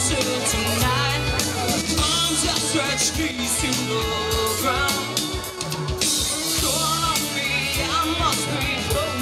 closer tonight. Arms outstretched, knees to the ground. Call on me, I must be close.